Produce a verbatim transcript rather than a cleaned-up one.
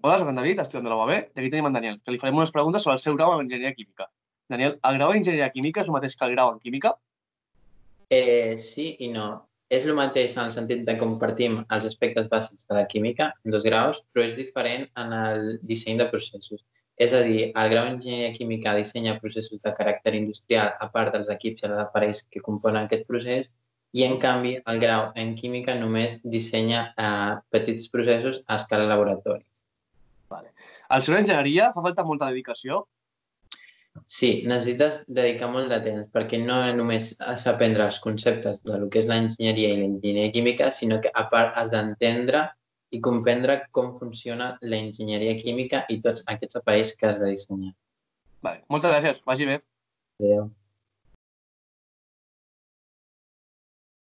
Hola, soc en David, estudiant de la U A B, i aquí tenim en Daniel, que li farem unes preguntes sobre el seu grau en enginyeria química. Daniel, el grau en enginyeria química és el mateix que el grau en química? Eh, sí i no. És el mateix en el sentit de que compartim els aspectes bàsics de la química en dos graus, però és diferent en el disseny de processos. És a dir, el grau d'enginyeria química dissenya processos de caràcter industrial a part dels equips i els aparells que componen aquest procés, i en canvi el grau en química només dissenya eh, petits processos a escala laboratori. Vale. Al ser una enginyeria fa falta molta dedicació. Sí, necessites dedicar molt de temps perquè no només has d'aprendre els conceptes del que és l'enginyeria i l'enginyeria química, sinó que a part has d'entendre i comprendre com funciona l'enginyeria química i tots aquests aparells que has de dissenyar. Vale. Moltes gràcies, vagi bé. Adéu.